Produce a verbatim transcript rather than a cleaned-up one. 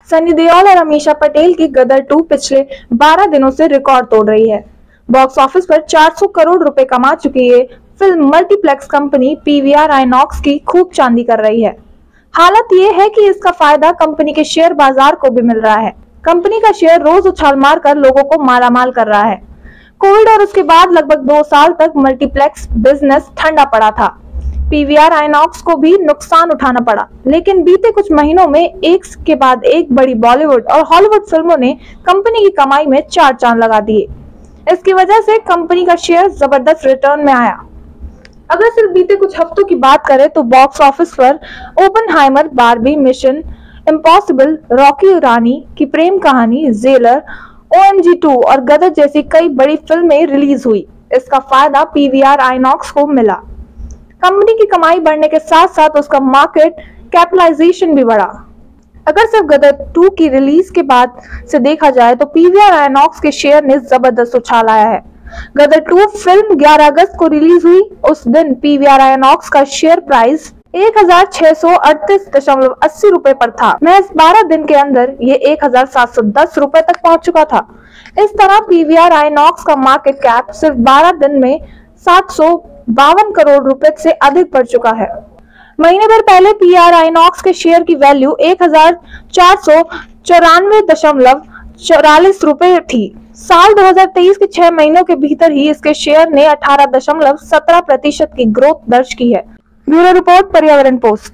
सनी देओल और अमीषा पटेल की गदर टू पिछले बारह दिनों से रिकॉर्ड तोड़ रही है। बॉक्स ऑफिस पर चार सौ करोड़ रुपए कमा चुकी ये film multiplex company PVR INOX की खूब चांदी कर रही है। हालत ये है कि इसका फायदा कंपनी के शेयर बाजार को भी मिल रहा है। कंपनी का शेयर रोज उछाल मार कर लोगों को मालामाल कर रहा है। कोविड और उसके बाद लगभग दो साल तक मल्टीप्लेक्स बिजनेस ठंडा पड़ा था। पीवीआर आइनॉक्स को भी नुकसान उठाना पड़ा, लेकिन बीते कुछ महीनों में एक के बाद एक बड़ी बॉलीवुड और हॉलीवुड फिल्मों ने कंपनी की कमाई में चार चांद लगा दिए। इसकी वजह से कंपनी का शेयर जबरदस्त रिटर्न में आया। अगर सिर्फ बीते कुछ हफ्तों की बात करें तो बॉक्स ऑफिस पर Oppenheimer, Barbie, Mission Impossible, Rocky Rani ki Prem कहानी, जेलर, ओएमजी टू और गदर जैसी कई बड़ी फिल्में रिलीज हुई। इसका फायदा पीवीआर आइनॉक्स को मिला। कंपनी की कमाई बढ़ने के साथ साथ उसका मार्केट कैपिटलाइजेशन भी बढ़ा। अगर सिर्फ गदर टू की रिलीज के बाद से देखा जाए तो पीवीआर आइनॉक्स के शेयर ने जबरदस्त उछाल आया है। गदर टू फिल्म ग्यारह अगस्त को रिलीज हुई। उस दिन पीवीआर आइनॉक्स का शेयर प्राइस एक हजार छह सौ अड़तीस दशमलव अस्सी रुपए पर था। महज बारह दिन के अंदर ये एक हजार सात सौ दस रुपए तक पहुंच चुका था। इस तरह पीवीआर आइनॉक्स का मार्केट कैप सिर्फ बारह दिन में सात सौ बावन करोड़ रुपए से अधिक बढ़ चुका है। महीने भर पहले पीवीआर आइनॉक्स के शेयर की वैल्यू एक हजार चार सौ चौरानवे दशमलव चौरालीस रुपए थी। साल दो हजार तेईस के छह महीनों के भीतर ही इसके शेयर ने अठारह दशमलव सत्रह प्रतिशत की ग्रोथ दर्ज की है। Bureau report, Paryavaran post.